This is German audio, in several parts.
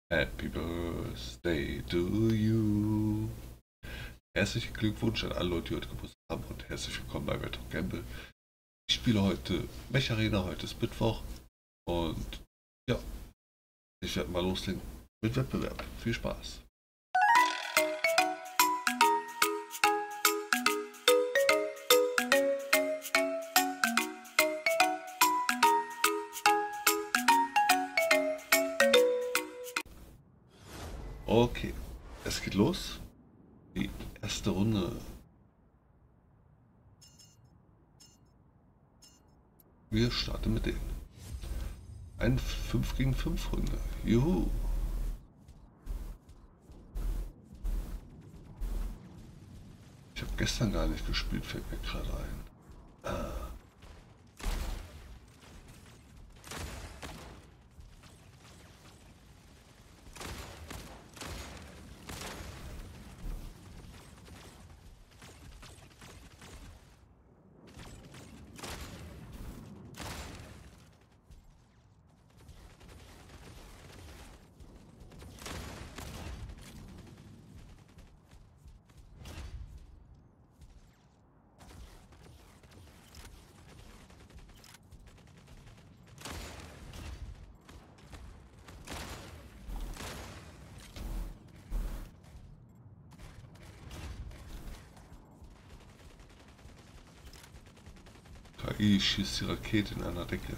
Happy Birthday to you. Herzlichen Glückwunsch an alle Leute, die heute Geburtstag haben und herzlich willkommen bei Red Hawk Gamble. Ich spiele heute Mech Arena, heute ist Mittwoch und ja, ich werde mal loslegen mit Wettbewerb. Viel Spaß. Okay, es geht los. Die erste Runde. Wir starten mit denen. Ein 5 gegen 5 Runde. Juhu. Ich habe gestern gar nicht gespielt, fällt mir gerade ein. Ah. KI schießt die Rakete in einer Decke.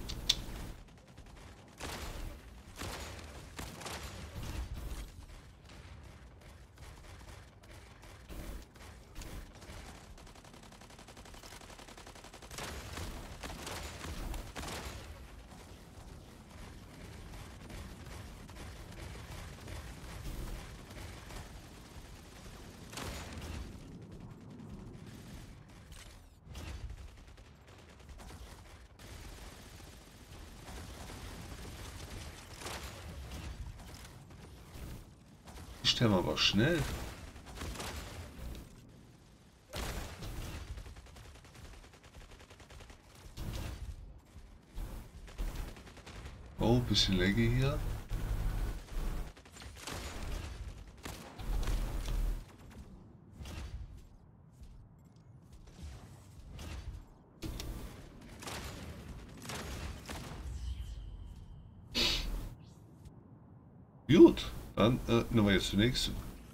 Die sterben aber schnell. Oh, bisschen laggy hier. Gut, dann nehmen wir jetzt die nächste.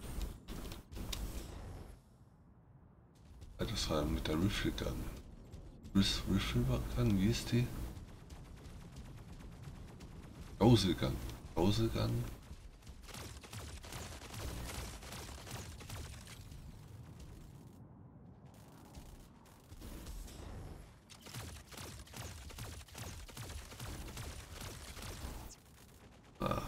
Das war mit der Riffle Gun. Riffle Gun, wie ist die? Gausel Gun. Gausel Gun. Ah.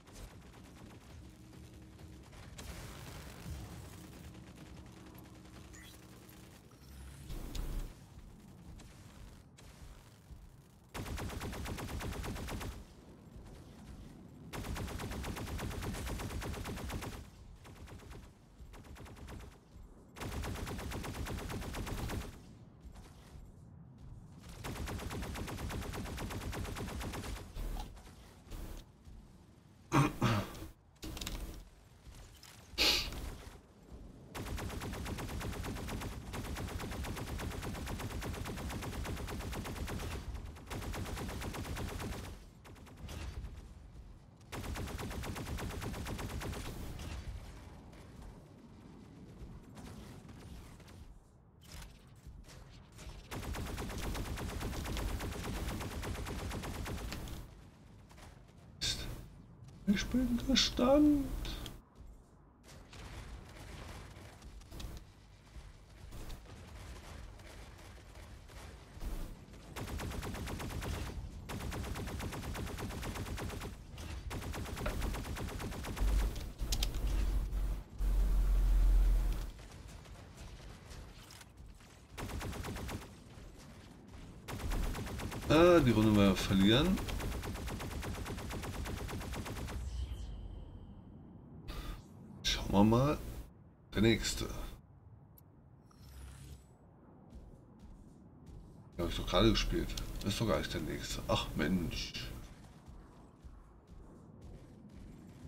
Ich bin gespannt. Ah, die Runde wir verlieren. Schauen wir mal. Der nächste. Den habe ich doch gerade gespielt. Das ist doch gar nicht der nächste. Ach Mensch.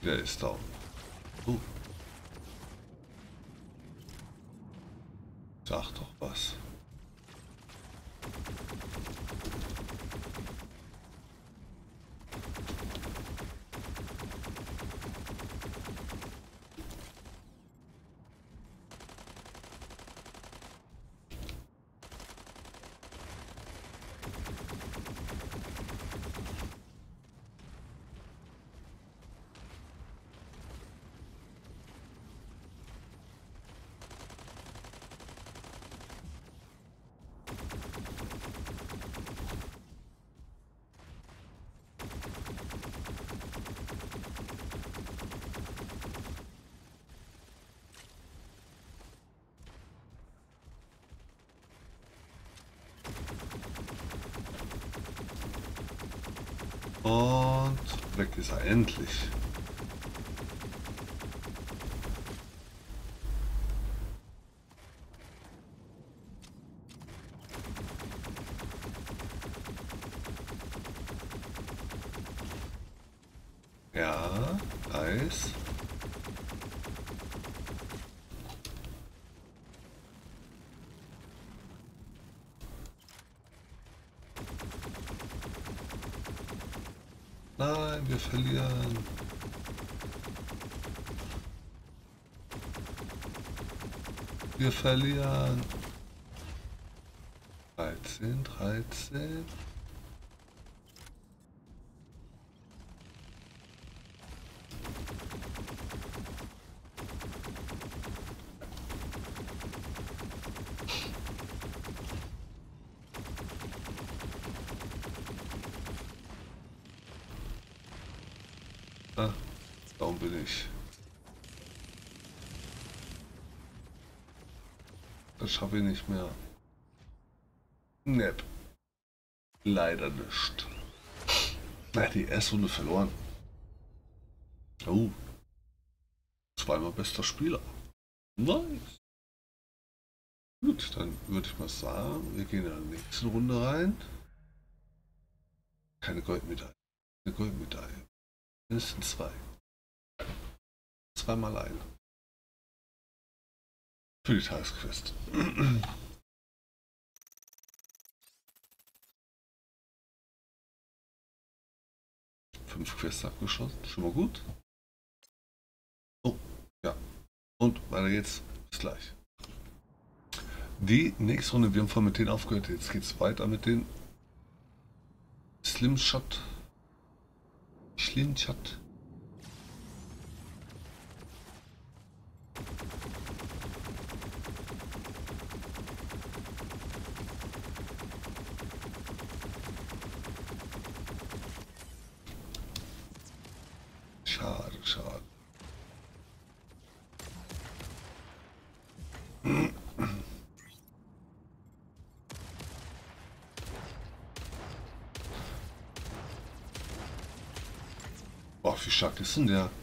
Der ist down. Oh. Sag doch was. Und weg ist er endlich. Ja, Eis. Nein, wir verlieren. Wir verlieren. 13, 13. Ah, darum bin ich. Das schaffe ich nicht mehr. Nepp. Leider nicht. Na, die erste Runde verloren. Oh. Zweimal bester Spieler. Nice. Gut, dann würde ich mal sagen, wir gehen in der nächsten Runde rein. Keine Goldmedaille. Eine Goldmedaille. Mindestens zwei. Zweimal eine. Für die Tagesquest. 5 Quests abgeschlossen. Schon mal gut. Oh, ja. Und weiter geht's. Bis gleich. Die nächste Runde, wir haben vorhin mit denen aufgehört. Jetzt geht's weiter mit den Slimshot. Schlinchot. Schade, schade. Boah, wie stark ist denn der?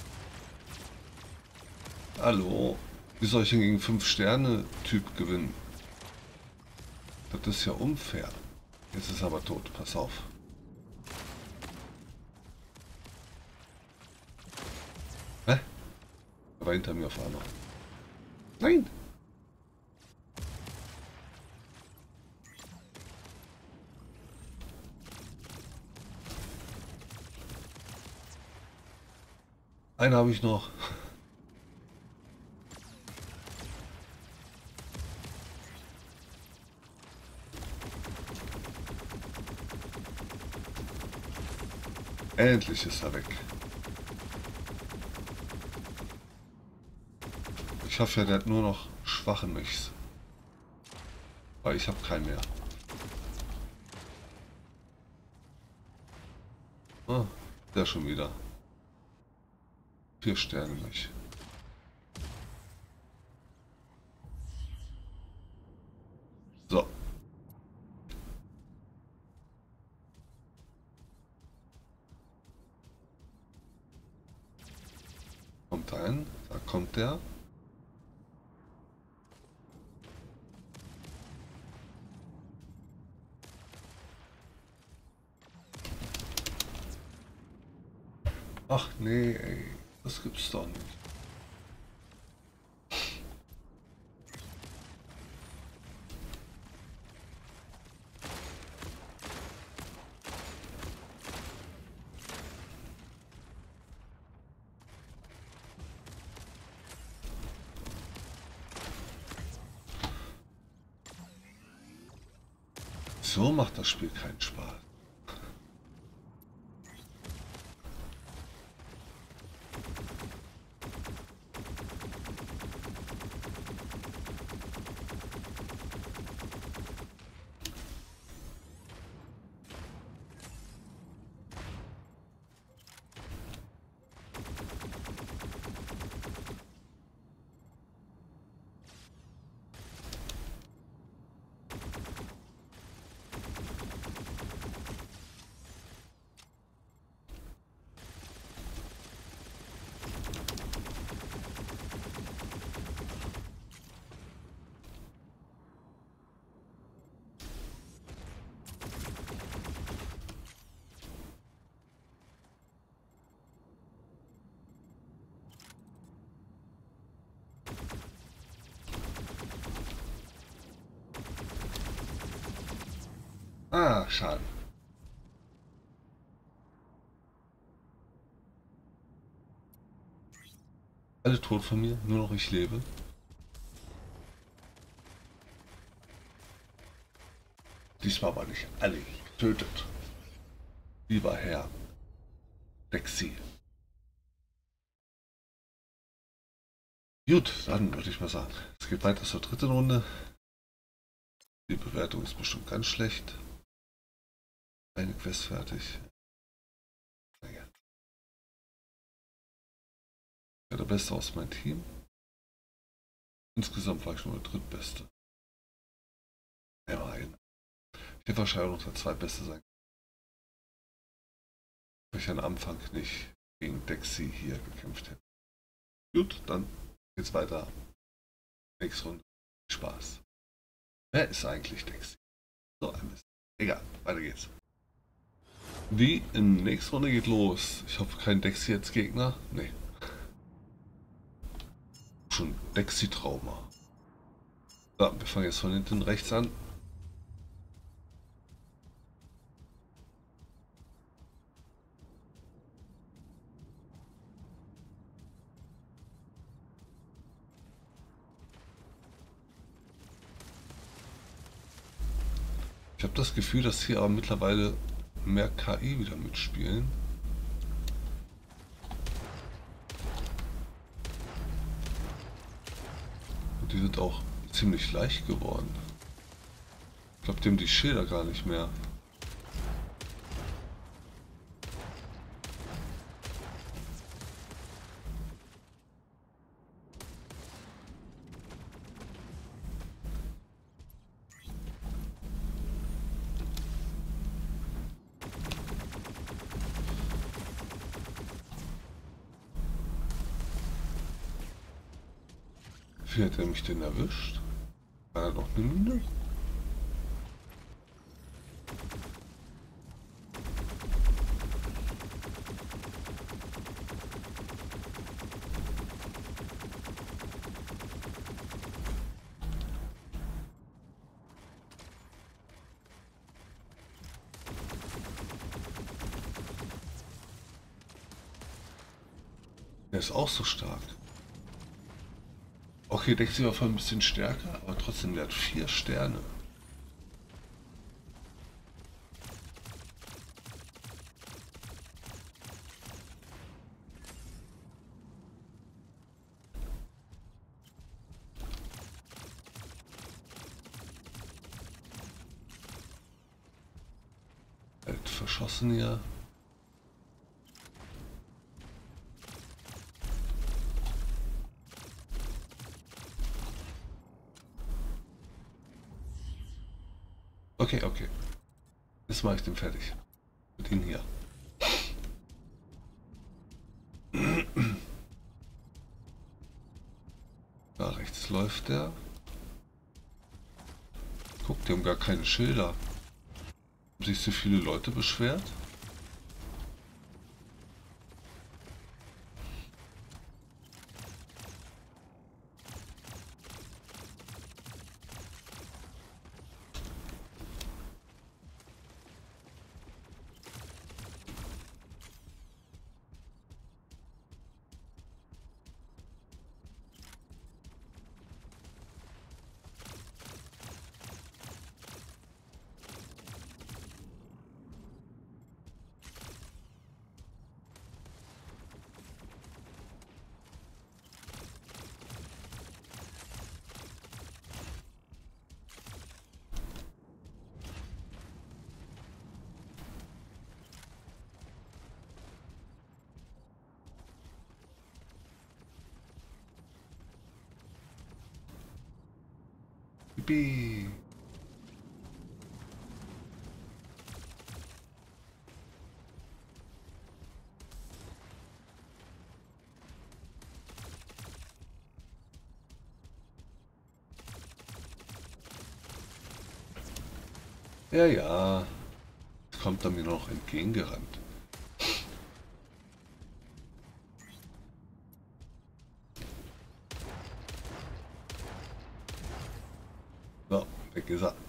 Hallo? Wie soll ich denn gegen 5-Sterne-Typ gewinnen? Das ist ja unfair. Jetzt ist er aber tot. Pass auf. Hä? Er war hinter mir auf einmal. Nein! Einen habe ich noch. Endlich ist er weg. Ich hoffe ja, der hat nur noch schwache Mechs. Weil ich habe keinen mehr. Ah, der schon wieder. 4 Sterne Mech. So. Kommt ein. Da kommt der. Ach nee, ey. Das gibt's doch nicht. So macht das Spiel keinen Spaß. Ah, schade. Alle tot von mir, nur noch ich lebe. Diesmal aber nicht alle getötet. Lieber Herr Dexy. Gut, dann würde ich mal sagen, es geht weiter zur dritten Runde. Die Bewertung ist bestimmt ganz schlecht. Eine Quest fertig. Ja, der Beste aus meinem Team. Insgesamt war ich nur der Drittbeste. Immerhin. Ich hätte wahrscheinlich noch der Zweitbeste sein. Weil ich am Anfang nicht gegen Dexy hier gekämpft hätte. Gut, dann geht's weiter. Nächste Runde. Spaß. Wer ist eigentlich Dexy? So ein Mist. Egal, weiter geht's. Die nächste Runde geht los. Ich hoffe, kein Dexy jetzt Gegner. Nee. Schon Dexy-Trauma. So, wir fangen jetzt von hinten rechts an. Ich habe das Gefühl, dass hier aber mittlerweile mehr KI wieder mitspielen. Und die sind auch ziemlich leicht geworden. Ich glaube, die haben die Schilder gar nicht mehr. Wie hat er mich denn erwischt? War er noch eine Mine? Der ist auch so stark. Okay, Dexy war voll ein bisschen stärker, aber trotzdem, der hat 4 Sterne. Halt verschossen ja. Okay, okay. Jetzt mache ich den fertig. Mit ihm hier. Da rechts läuft der. Guck, die haben gar keine Schilder. Haben sich so viele Leute beschwert? Yippie. Ja, ja. Jetzt kommt er mir noch entgegengerannt. So, weg ist er.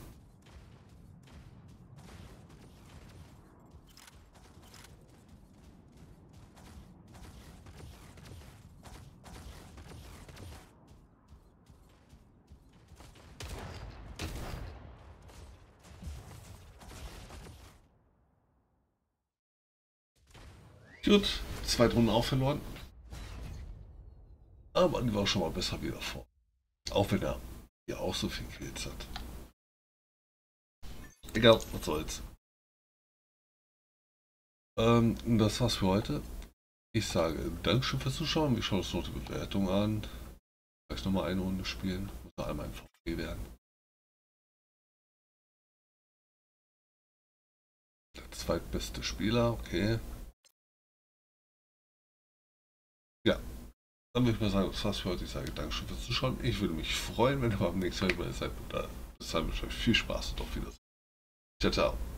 Gut, 2 Runden auch verloren. Aber die war schon mal besser wie davor. Auch wenn er ja auch so viel Kills hat. Egal, was soll's. Das war's für heute. Ich sage Dankeschön fürs Zuschauen. Wir schauen uns noch die Bewertung an. Vielleicht nochmal eine Runde spielen. Muss noch einmal ein VP werden. Der zweitbeste Spieler, okay. Ja, dann würde ich mal sagen, das war's für heute. Ich sage Dankeschön fürs Zuschauen. Ich würde mich freuen, wenn ihr beim nächsten Mal dabei seid. Bis dahin wünsche ich euch viel Spaß und auf Wiedersehen. Ciao, ciao.